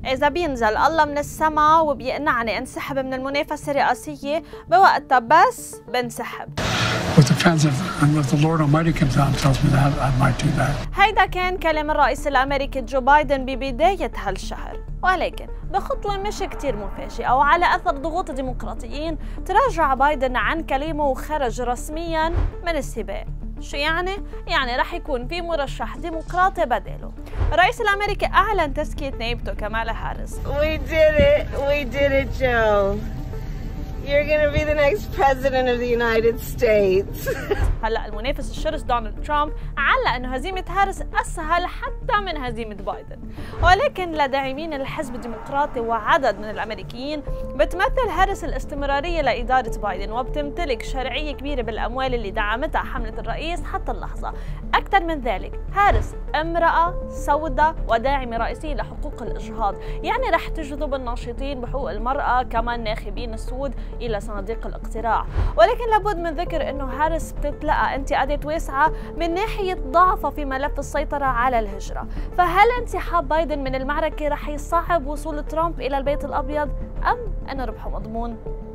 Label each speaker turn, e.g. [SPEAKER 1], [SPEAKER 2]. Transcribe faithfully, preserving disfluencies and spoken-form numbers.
[SPEAKER 1] إذا بينزل الله من السماء وبيقنعني انسحب من المنافسة الرئاسية بوقتها بس بنسحب. هيدا كان كلام الرئيس الأمريكي جو بايدن ببداية هالشهر، ولكن بخطوة مش كتير مفاجئة وعلى أثر ضغوط الديمقراطيين تراجع بايدن عن كلامه وخرج رسمياً من السباق. شو يعني؟ يعني رح يكون في مرشح ديمقراطي بداله. الرئيس الأمريكي أعلن تزكية نائبته كامالا هاريس.
[SPEAKER 2] We did it, we did it, Joe. You're gonna be the next president of the United States.
[SPEAKER 1] هلا المنافس الشرس دونالد ترامب علق انه هزيمة هاريس اسهل حتى من هزيمة بايدن، ولكن لداعمين الحزب الديمقراطي وعدد من الامريكيين بتمثل هاريس الاستمرارية لإدارة بايدن، وبتمتلك شرعية كبيرة بالاموال اللي دعمتها حملة الرئيس حتى اللحظة. اكثر من ذلك هاريس امرأة سوداء وداعمة رئيسية لحقوق الاجهاض، يعني رح تجذب الناشطين بحقوق المرأة كمان ناخبين السود إلى صناديق الاقتراع. ولكن لابد من ذكر أنه هاريس بتتلقى انتقادات واسعة من ناحية ضعفها في ملف السيطرة على الهجرة. فهل انسحاب بايدن من المعركة رح يصعب وصول ترامب إلى البيت الأبيض أم أن ربحه مضمون؟